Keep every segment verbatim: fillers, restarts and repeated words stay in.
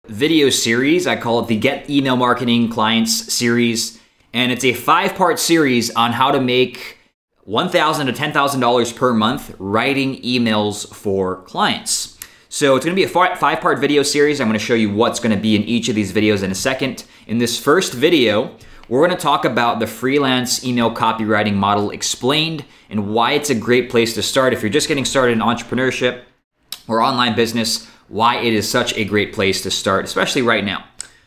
video series. I call it the Get Email Marketing Clients series. And it's a five-part series on how to make one thousand dollars to ten thousand dollars per month writing emails for clients. So it's going to be a five-part video series. I'm going to show you what's going to be in each of these videos in a second. In this first video, we're going to talk about the freelance email copywriting model explained and why it's a great place to start. If you're just getting started in entrepreneurship or online business, why it is such a great place to start, especially right now.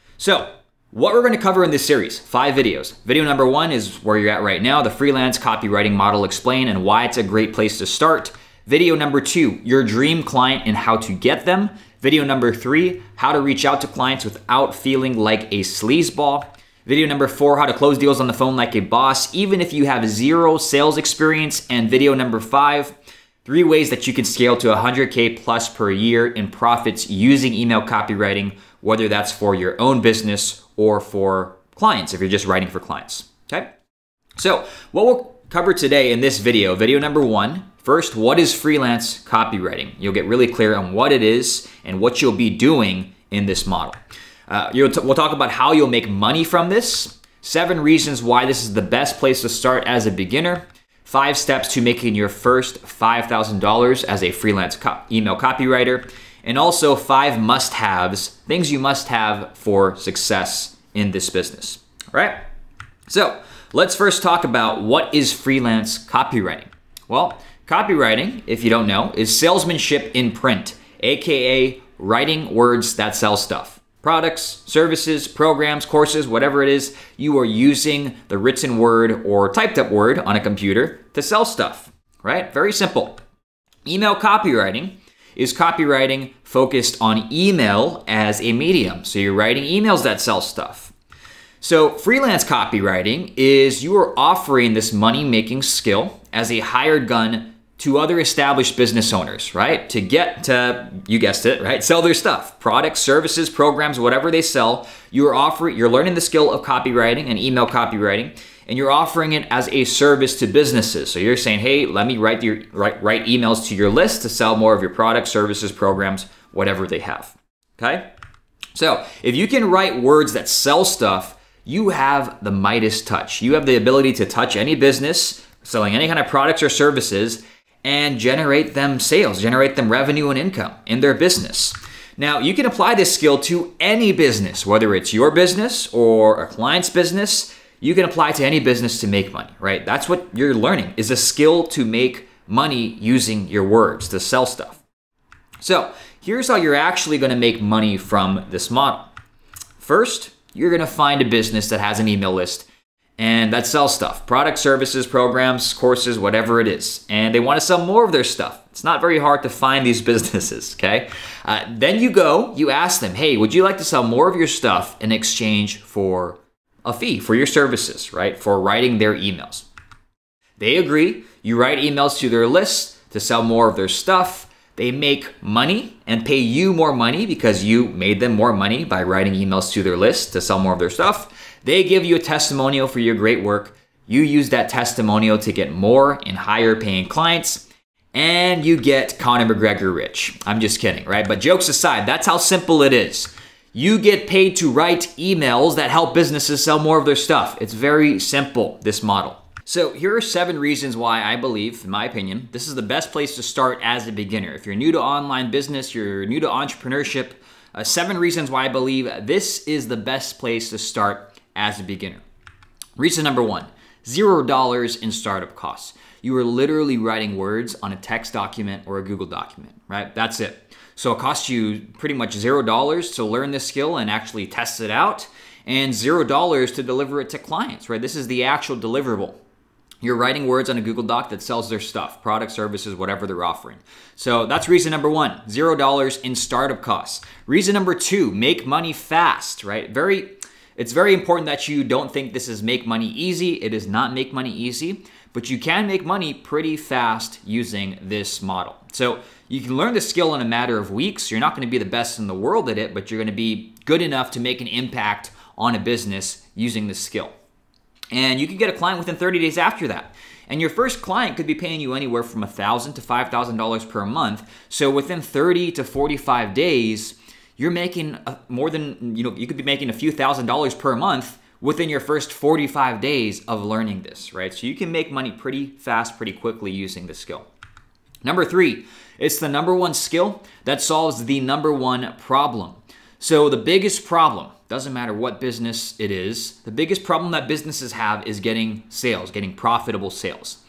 So what we're going to cover in this series, five videos. Video number one is where you're at right now, the freelance copywriting model explained and why it's a great place to start. Video number two, your dream client and how to get them. Video number three, how to reach out to clients without feeling like a sleazeball. Video number four, how to close deals on the phone like a boss, even if you have zero sales experience. And video number five, three ways that you can scale to one hundred K plus per year in profits using email copywriting, whether that's for your own business or for clients, if you're just writing for clients, okay? So what we'll cover today in this video, video number one, first, what is freelance copywriting? You'll get really clear on what it is and what you'll be doing in this model. Uh, you'll t- we'll talk about how you'll make money from this, seven reasons why this is the best place to start as a beginner, five steps to making your first five thousand dollars as a freelance co- email copywriter, and also five must-haves, things you must have for success in this business. All right? So let's first talk about what is freelance copywriting. Well, copywriting, if you don't know, is salesmanship in print, aka writing words that sell stuff. Products, services, programs, courses, whatever it is, you are using the written word or typed up word on a computer to sell stuff, right? Very simple. Email copywriting is copywriting focused on email as a medium. So you're writing emails that sell stuff. So freelance copywriting is you are offering this money-making skill as a hired gun to other established business owners, right? To get to, you guessed it, right? Sell their stuff, products, services, programs, whatever they sell. You're offering, you're learning the skill of copywriting and email copywriting, and you're offering it as a service to businesses. So you're saying, hey, let me write your write, write emails to your list to sell more of your products, services, programs, whatever they have. Okay? So if you can write words that sell stuff, you have the Midas touch. You have the ability to touch any business selling any kind of products or services and generate them sales, generate them revenue and income in their business. Now, you can apply this skill to any business, whether it's your business or a client's business. You can apply to any business to make money, right? That's what you're learning, is a skill to make money using your words, to sell stuff. So here's how you're actually going to make money from this model. First, you're going to find a business that has an email list and that sells stuff, products, services, programs, courses, whatever it is. And they want to sell more of their stuff. It's not very hard to find these businesses, okay? Uh, then you go, you ask them, hey, would you like to sell more of your stuff in exchange for a fee for your services, right? For writing their emails. They agree. You write emails to their list to sell more of their stuff. They make money and pay you more money because you made them more money by writing emails to their list to sell more of their stuff. They give you a testimonial for your great work. You use that testimonial to get more and higher paying clients, and you get Conor McGregor rich. I'm just kidding, right? But jokes aside, that's how simple it is. You get paid to write emails that help businesses sell more of their stuff. It's very simple, this model. So here are seven reasons why I believe, in my opinion, this is the best place to start as a beginner. If you're new to online business, you're new to entrepreneurship, uh, seven reasons why I believe this is the best place to start as a beginner. Reason number one, zero dollars in startup costs. You are literally writing words on a text document or a Google document, right? That's it. So it costs you pretty much zero dollars to learn this skill and actually test it out, and zero dollars to deliver it to clients, right? This is the actual deliverable. You're writing words on a Google Doc that sells their stuff, products, services, whatever they're offering. So that's reason number one, zero dollars in startup costs. Reason number two, make money fast, right? Very, it's very important that you don't think this is make money easy. It is not make money easy, but you can make money pretty fast using this model. So you can learn the skill in a matter of weeks. You're not going to be the best in the world at it, but you're going to be good enough to make an impact on a business using this skill. And you can get a client within thirty days after that. And your first client could be paying you anywhere from one thousand dollars to five thousand dollars per month. So within thirty to forty-five days, you're making a, more than, you know, you could be making a few thousand dollars per month within your first forty-five days of learning this, right? So you can make money pretty fast, pretty quickly using this skill. Number three, it's the number one skill that solves the number one problem. So the biggest problem, doesn't matter what business it is, the biggest problem that businesses have is getting sales, getting profitable sales.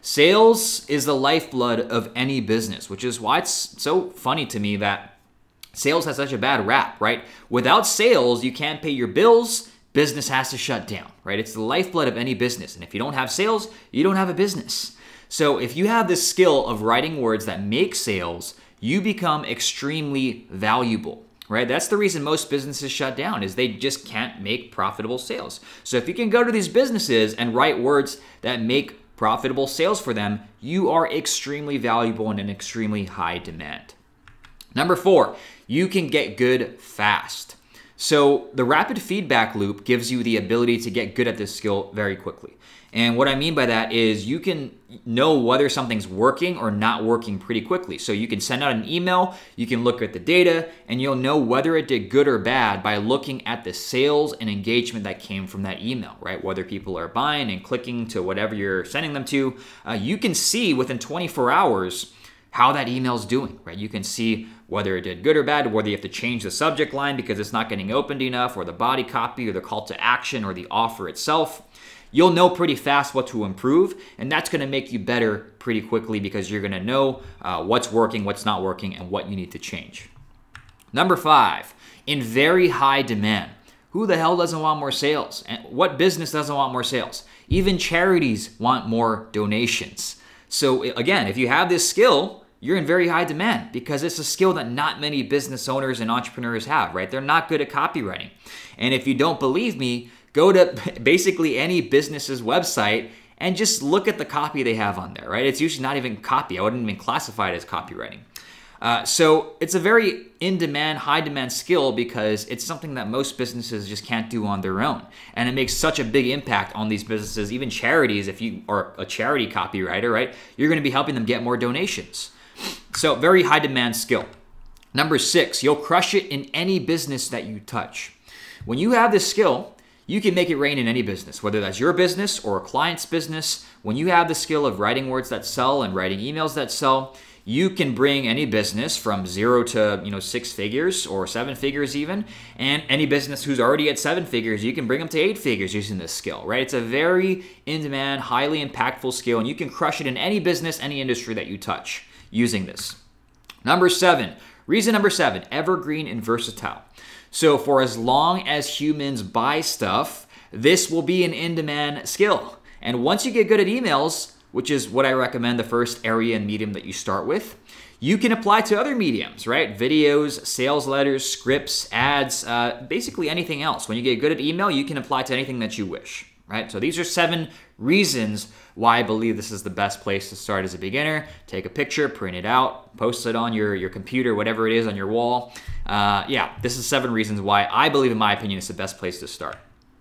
Sales is the lifeblood of any business, which is why it's so funny to me that sales has such a bad rap, right? Without sales, you can't pay your bills, business has to shut down, right? It's the lifeblood of any business. And if you don't have sales, you don't have a business. So if you have this skill of writing words that make sales, you become extremely valuable, right? That's the reason most businesses shut down, is they just can't make profitable sales. So if you can go to these businesses and write words that make profitable sales for them, you are extremely valuable and in extremely high demand. Number four, you can get good fast. So the rapid feedback loop gives you the ability to get good at this skill very quickly. And what I mean by that is you can know whether something's working or not working pretty quickly. So you can send out an email, you can look at the data, and you'll know whether it did good or bad by looking at the sales and engagement that came from that email, right? Whether people are buying and clicking to whatever you're sending them to. Uh, you can see within twenty-four hours how that email's doing, right? You can see whether it did good or bad, whether you have to change the subject line because it's not getting opened enough, or the body copy, or the call to action, or the offer itself. You'll know pretty fast what to improve, and that's gonna make you better pretty quickly because you're gonna know uh, what's working, what's not working, and what you need to change. Number five, in very high demand. Who the hell doesn't want more sales? And what business doesn't want more sales? Even charities want more donations. So again, if you have this skill, you're in very high demand because it's a skill that not many business owners and entrepreneurs have, right? They're not good at copywriting. And if you don't believe me, go to basically any business's website and just look at the copy they have on there, right? It's usually not even copy. I wouldn't even classify it as copywriting. Uh, so it's a very in-demand, high-demand skill because it's something that most businesses just can't do on their own. And it makes such a big impact on these businesses, even charities. If you are a charity copywriter, right, you're going to be helping them get more donations. So very high-demand skill. Number six, you'll crush it in any business that you touch. When you have this skill, you can make it rain in any business, whether that's your business or a client's business. When you have the skill of writing words that sell and writing emails that sell, you can bring any business from zero to, you know, six figures or seven figures even. And any business who's already at seven figures, you can bring them to eight figures using this skill, right? It's a very in-demand, highly impactful skill, and you can crush it in any business, any industry that you touch using this. Number seven, reason number seven, evergreen and versatile. So for as long as humans buy stuff, this will be an in-demand skill. And once you get good at emails, which is what I recommend, the first area and medium that you start with, you can apply to other mediums, right? Videos, sales letters, scripts, ads, uh, basically anything else. When you get good at email, you can apply to anything that you wish, right? So these are seven reasons why I believe this is the best place to start as a beginner. Take a picture, print it out, post it on your, your computer, whatever it is on your wall. Uh, yeah, this is seven reasons why I believe, in my opinion, it's the best place to start.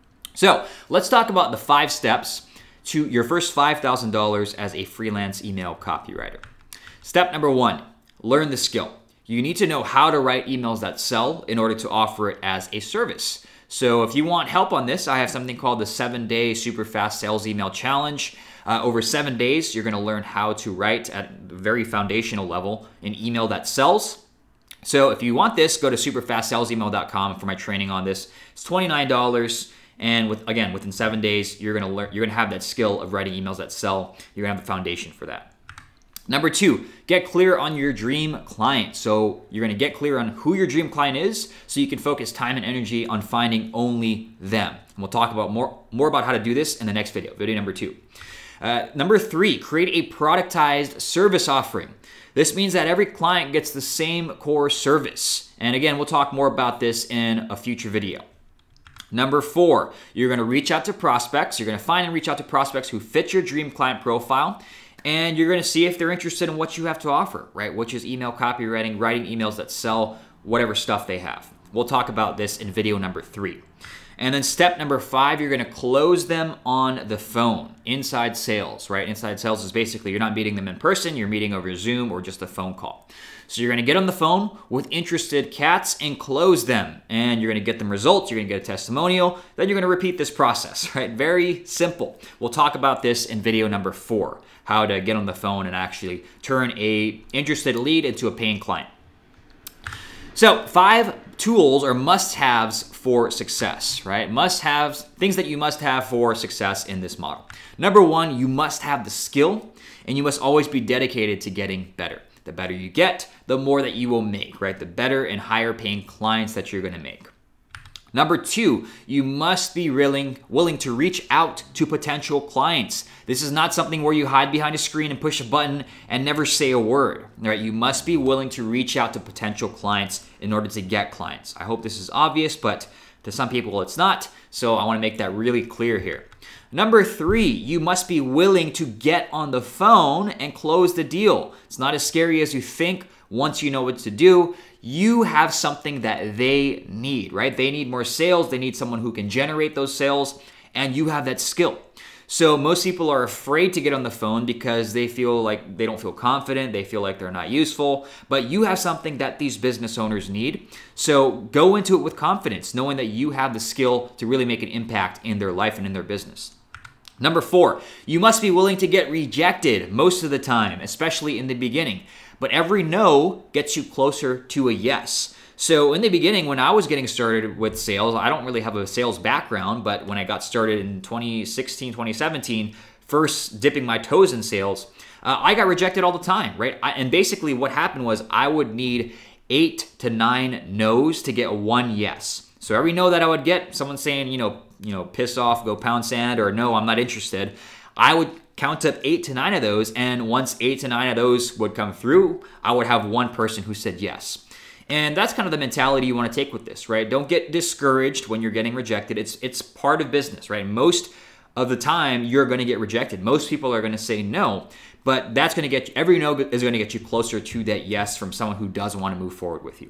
So let's talk about the five steps to your first five thousand dollars as a freelance email copywriter. Step number one, learn the skill. You need to know how to write emails that sell in order to offer it as a service. So if you want help on this, I have something called the seven day super fast sales email challenge. Uh, over seven days, you're gonna learn how to write at a very foundational level an email that sells. So if you want this, go to super fast sales email dot com for my training on this. It's twenty-nine dollars. And with, again, within seven days, you're gonna learn, you're gonna have that skill of writing emails that sell. You're gonna have the foundation for that. Number two, get clear on your dream client. So you're gonna get clear on who your dream client is so you can focus time and energy on finding only them. And we'll talk about more, more about how to do this in the next video, video number two. Uh, number three, create a productized service offering. This means that every client gets the same core service. And again, we'll talk more about this in a future video. Number four, you're gonna reach out to prospects. You're gonna find and reach out to prospects who fit your dream client profile, and you're gonna see if they're interested in what you have to offer, right? Which is email copywriting, writing emails that sell, whatever stuff they have. We'll talk about this in video number three. And then step number five, you're gonna close them on the phone, inside sales, right? Inside sales is basically you're not meeting them in person, you're meeting over Zoom or just a phone call. So you're going to get on the phone with interested cats and close them. And you're going to get them results. You're going to get a testimonial. Then you're going to repeat this process, right? Very simple. We'll talk about this in video number four, how to get on the phone and actually turn a interested lead into a paying client. So five tools or must-haves for success, right? Must-haves, things that you must have for success in this model. Number one, you must have the skill, and you must always be dedicated to getting better. The better you get, the more that you will make, right? The better and higher paying clients that you're going to make. Number two, you must be willing, willing to reach out to potential clients. This is not something where you hide behind a screen and push a button and never say a word, right? You must be willing to reach out to potential clients in order to get clients. I hope this is obvious, but to some people it's not, so I want to make that really clear here. Number three, you must be willing to get on the phone and close the deal. It's not as scary as you think. Once you know what to do, you have something that they need, right? They need more sales. They need someone who can generate those sales, and you have that skill. So most people are afraid to get on the phone because they feel like they don't feel confident. They feel like they're not useful, but you have something that these business owners need. So go into it with confidence, knowing that you have the skill to really make an impact in their life and in their business. Number four, you must be willing to get rejected most of the time, especially in the beginning. But every no gets you closer to a yes. So in the beginning, when I was getting started with sales, I don't really have a sales background, but when I got started in twenty sixteen, twenty seventeen, first dipping my toes in sales, uh, I got rejected all the time, right? I, and basically what happened was I would need eight to nine no's to get one yes. So every no that I would get, someone saying, you know, you know, piss off, go pound sand, or no, I'm not interested, I would count up eight to nine of those, and once eight to nine of those would come through, I would have one person who said yes. And that's kind of the mentality you want to take with this, right? Don't get discouraged when you're getting rejected. It's it's part of business, right? Most of the time, you're going to get rejected. Most people are going to say no, but that's going to get you, every no is going to get you closer to that yes from someone who does want to move forward with you.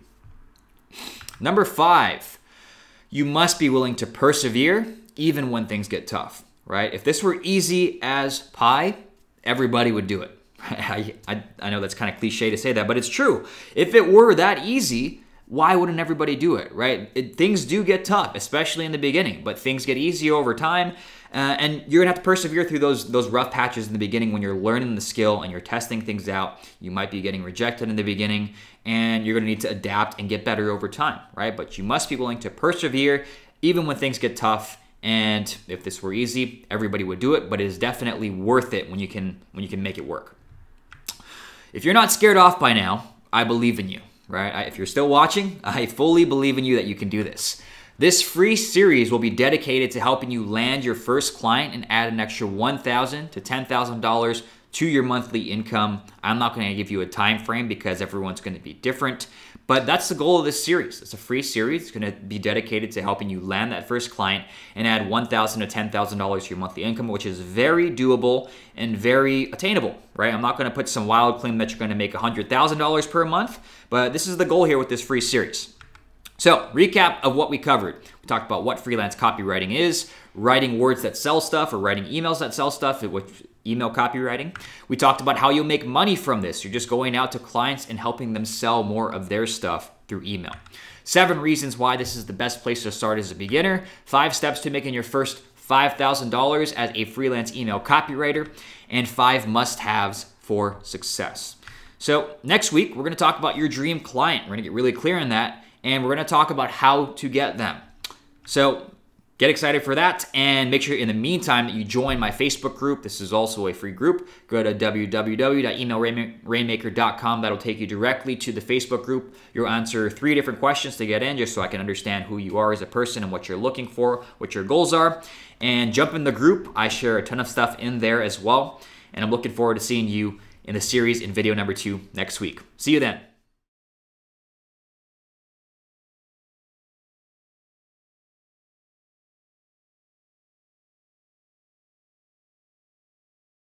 Number five, you must be willing to persevere even when things get tough, right? If this were easy as pie, everybody would do it. I, I, I know that's kind of cliche to say that, but it's true. If it were that easy, why wouldn't everybody do it, right? It, things do get tough, especially in the beginning, but things get easy over time. Uh, and you're gonna have to persevere through those, those rough patches in the beginning when you're learning the skill and you're testing things out. You might be getting rejected in the beginning, and you're gonna need to adapt and get better over time, right? But you must be willing to persevere even when things get tough. And if this were easy, everybody would do it, but it is definitely worth it when you can, when you can make it work. If you're not scared off by now, I believe in you, right? I, if you're still watching, I fully believe in you that you can do this. This free series will be dedicated to helping you land your first client and add an extra one thousand dollars to ten thousand dollars to your monthly income. I'm not going to give you a time frame because everyone's going to be different, but that's the goal of this series. It's a free series. It's going to be dedicated to helping you land that first client and add one thousand dollars to ten thousand dollars to your monthly income, which is very doable and very attainable, right? I'm not going to put some wild claim that you're going to make one hundred thousand dollars per month, but this is the goal here with this free series. So, recap of what we covered. We talked about what freelance copywriting is, writing words that sell stuff or writing emails that sell stuff, which email copywriting. We talked about how you'll make money from this. You're just going out to clients and helping them sell more of their stuff through email. Seven reasons why this is the best place to start as a beginner. Five steps to making your first five thousand dollars as a freelance email copywriter. And five must-haves for success. So next week, we're going to talk about your dream client. We're going to get really clear on that. And we're going to talk about how to get them. So get excited for that, and make sure in the meantime that you join my Facebook group. This is also a free group. Go to w w w dot email rainmaker dot com. That'll take you directly to the Facebook group. You'll answer three different questions to get in, just so I can understand who you are as a person and what you're looking for, what your goals are. And jump in the group. I share a ton of stuff in there as well. And I'm looking forward to seeing you in the series in video number two next week. See you then.